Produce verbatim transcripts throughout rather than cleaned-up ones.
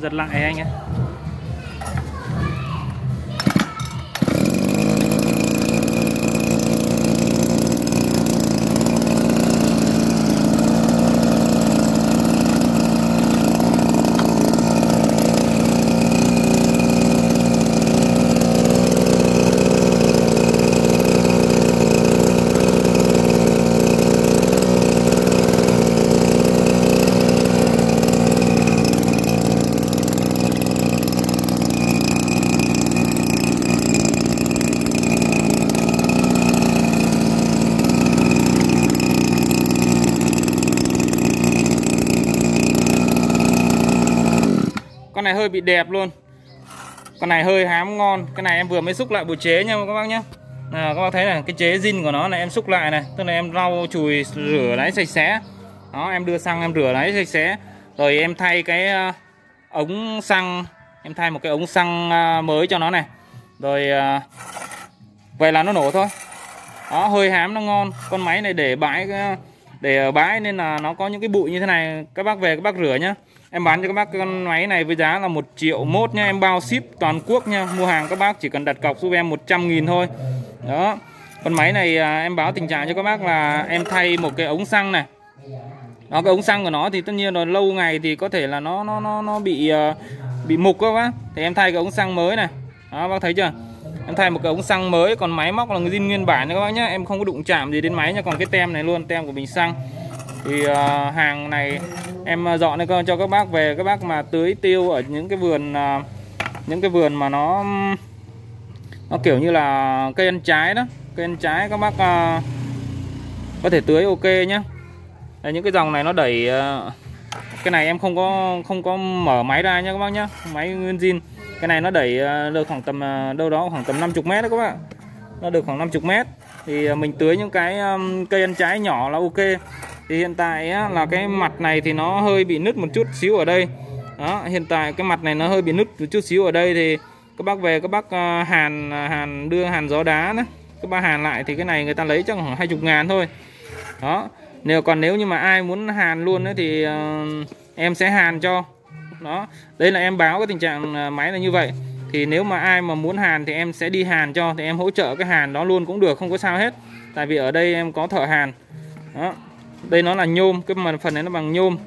giật lại anh ấy. Con này hơi bị đẹp luôn. Con này hơi hám ngon. Cái này em vừa mới xúc lại bộ chế nha các bác nhé. À, các bác thấy này, cái chế zin của nó này em xúc lại này. Tức là em lau chùi rửa đáy sạch sẽ. Đó, em đưa xăng em rửa đáy sạch sẽ. Rồi em thay cái uh, ống xăng. Em thay một cái ống xăng uh, mới cho nó này. Rồi uh, vậy là nó nổ thôi. Đó, hơi hám nó ngon. Con máy này để bãi để ở bãi nên là nó có những cái bụi như thế này. Các bác về các bác rửa nhá. Em bán cho các bác con máy này với giá là một triệu mốt nha. Em bao ship toàn quốc nha. Mua hàng các bác chỉ cần đặt cọc giúp em một trăm nghìn thôi. Đó. Con máy này à, em báo tình trạng cho các bác là em thay một cái ống xăng này. Đó, cái ống xăng của nó thì tất nhiên là lâu ngày thì có thể là nó nó nó nó bị uh, bị mục các bác. Thì em thay cái ống xăng mới này. Đó, bác thấy chưa? Em thay một cái ống xăng mới. Còn máy móc là zin nguyên bản nha các bác nhé. Em không có đụng chạm gì đến máy nha. Còn cái tem này luôn, tem của bình xăng. Thì uh, hàng này em dọn đây cho các bác về. Các bác mà tưới tiêu ở những cái vườn uh, những cái vườn mà nó nó kiểu như là cây ăn trái đó. Cây ăn trái các bác uh, có thể tưới ok nhé. Đây, những cái dòng này nó đẩy uh, cái này em không có không có mở máy ra nha các bác nhé. Máy nguyên zin. Cái này nó đẩy uh, được khoảng tầm uh, đâu đó khoảng tầm năm mươi mét đó các bạn. Nó được khoảng năm mươi mét. Thì uh, mình tưới những cái um, cây ăn trái nhỏ là ok. Thì hiện tại á, là cái mặt này thì nó hơi bị nứt một chút xíu ở đây. Đó, hiện tại cái mặt này nó hơi bị nứt một chút xíu ở đây. Thì các bác về các bác uh, hàn hàn đưa hàn gió đá đó. Các bác hàn lại thì cái này người ta lấy chắc khoảng hai mươi ngàn thôi. Đó. Nếu còn nếu như mà ai muốn hàn luôn ấy, thì uh, em sẽ hàn cho. Đó. Đây là em báo cái tình trạng máy là như vậy. Thì nếu mà ai mà muốn hàn thì em sẽ đi hàn cho. Thì em hỗ trợ cái hàn đó luôn cũng được, không có sao hết. Tại vì ở đây em có thợ hàn. Đó. Đây nó là nhôm, cái mà phần này nó bằng nhôm.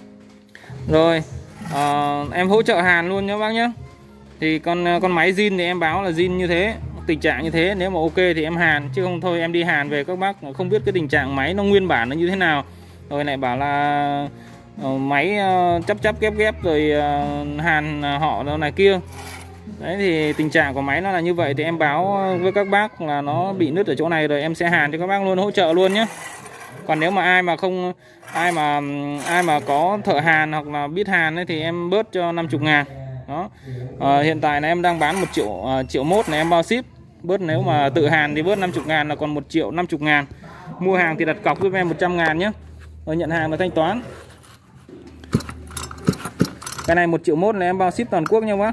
Rồi uh, em hỗ trợ hàn luôn nhé bác nhé. Thì con con máy zin thì em báo là zin như thế, tình trạng như thế. Nếu mà ok thì em hàn, chứ không thôi em đi hàn về các bác không biết cái tình trạng máy nó nguyên bản nó như thế nào. Rồi lại bảo là uh, máy uh, chắp chắp ghép ghép rồi uh, hàn uh, họ này kia. Đấy thì tình trạng của máy nó là như vậy. Thì em báo với các bác là nó bị nứt ở chỗ này rồi em sẽ hàn cho các bác luôn, hỗ trợ luôn nhé. Còn nếu mà ai mà không ai mà ai mà có thợ hàn hoặc là biết hàn ấy, thì em bớt cho năm mươi ngàn. Đó. À, hiện tại là em đang bán một triệu uh, triệu mốt này em bao ship. Bớt nếu mà tự hàn thì bớt năm mươi ngàn là còn một triệu năm mươi ngàn. Mua hàng thì đặt cọc giúp em một trăm ngàn nhé. Rồi nhận hàng và thanh toán. Cái này một triệu mốt là em bao ship toàn quốc nha bác.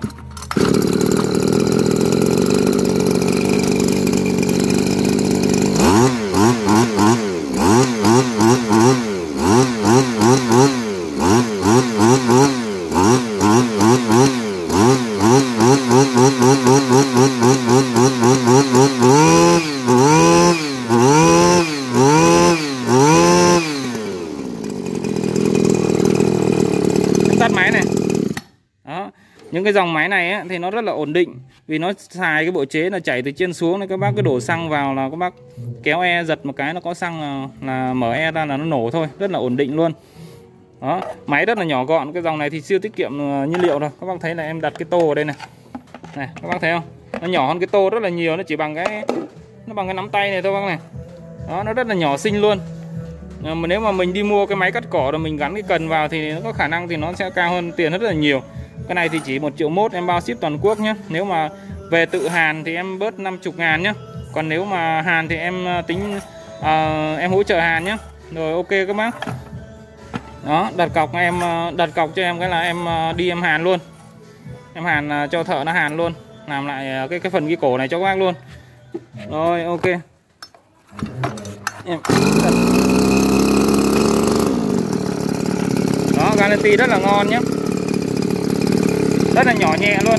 Tắt máy này. Đó. Những cái dòng máy này ấy, thì nó rất là ổn định. Vì nó xài cái bộ chế là chảy từ trên xuống này. Các bác cứ đổ xăng vào là các bác kéo e giật một cái nó có xăng là, là mở e ra là nó nổ thôi. Rất là ổn định luôn. Đó. Máy rất là nhỏ gọn. Cái dòng này thì siêu tiết kiệm nhiên liệu rồi. Các bác thấy là em đặt cái tô ở đây này. Này các bác thấy không? Nó nhỏ hơn cái tô rất là nhiều. Nó chỉ bằng cái Nó bằng cái nắm tay này thôi bác này. Đó, nó rất là nhỏ xinh luôn. Mà nếu mà mình đi mua cái máy cắt cỏ rồi mình gắn cái cần vào thì nó có khả năng thì nó sẽ cao hơn tiền rất là nhiều. Cái này thì chỉ một triệu mốt em bao ship toàn quốc nhé. Nếu mà về tự hàn thì em bớt năm mươi ngàn nhé. Còn nếu mà hàn thì em tính uh, em hỗ trợ hàn nhé. Rồi ok các bác. Đó, đặt cọc em đặt cọc cho em cái là em đi em hàn luôn. Em hàn cho thợ nó hàn luôn, làm lại cái cái phần ghi cổ này cho các bác luôn. Rồi ok. Em đó, guarantee rất là ngon nhé. rất là nhỏ nhẹ luôn.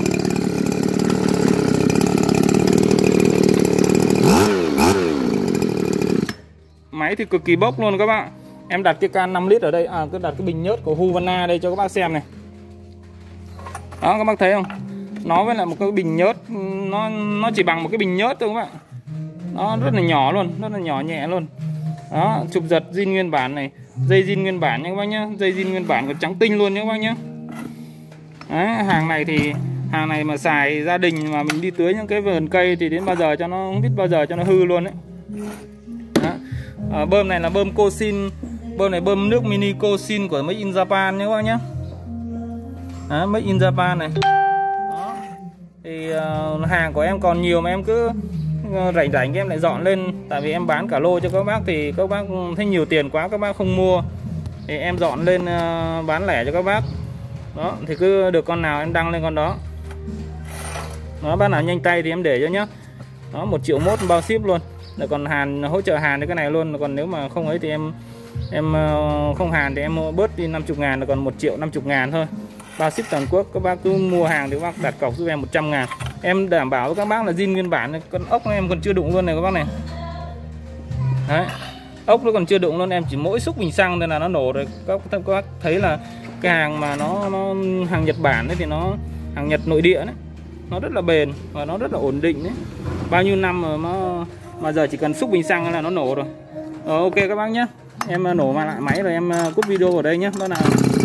Máy thì cực kỳ bốc luôn các bạn. Em đặt cái can năm lít ở đây, à cứ đặt cái bình nhớt của Husqvarna đây cho các bác xem này. Đó các bác thấy không? Nó với lại một cái bình nhớt, nó nó chỉ bằng một cái bình nhớt thôi các bạn. Nó rất là nhỏ luôn, rất là nhỏ nhẹ luôn. Đó, chụp giật zin nguyên bản này, dây zin nguyên bản nha các bác nhá, dây zin nguyên bản còn trắng tinh luôn nha các bác nhá. Đấy, hàng này thì hàng này mà xài gia đình mà mình đi tưới những cái vườn cây thì đến bao giờ cho nó không biết bao giờ cho nó hư luôn đấy. Đó. À, bơm này là bơm Kosin, bơm này bơm nước mini Kosin của Made in Japan nhé các bác nhé. Đó, Made in Japan này. Đó. Thì uh, hàng của em còn nhiều mà em cứ uh, rảnh rảnh em lại dọn lên, tại vì em bán cả lô cho các bác thì các bác thấy nhiều tiền quá các bác không mua thì em dọn lên uh, bán lẻ cho các bác. Đó, thì cứ được con nào em đăng lên con đó. Nó bác nào nhanh tay thì em để cho nhá. Đó, một triệu mốt bao ship luôn. Rồi còn hàn hỗ trợ hàn đến cái này luôn. Còn nếu mà không ấy thì em em không hàn thì em bớt đi năm mươi ngàn, rồi còn một triệu năm mươi ngàn thôi. Bao ship toàn quốc. Các bác cứ mua hàng thì các bác đặt cọc giúp em một trăm ngàn. Em đảm bảo với các bác là zin nguyên bản. Con ốc em còn chưa đụng luôn này các bác này. Đấy, ốc nó còn chưa đụng luôn, em chỉ mỗi xúc bình xăng nên là nó nổ rồi. Các, các bác thấy là cái hàng mà nó, nó hàng Nhật Bản ấy thì nó hàng Nhật nội địa đấy, nó rất là bền và nó rất là ổn định đấy. Bao nhiêu năm mà nó, mà giờ chỉ cần xúc bình xăng là nó nổ rồi. Ờ, ok các bác nhé, em nổ mà lại máy rồi em cúp video ở đây nhé. Bác nào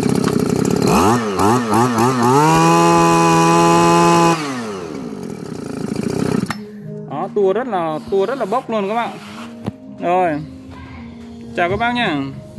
đó, tua rất là tua rất là bốc luôn các bạn. Rồi, chào các bác nhé.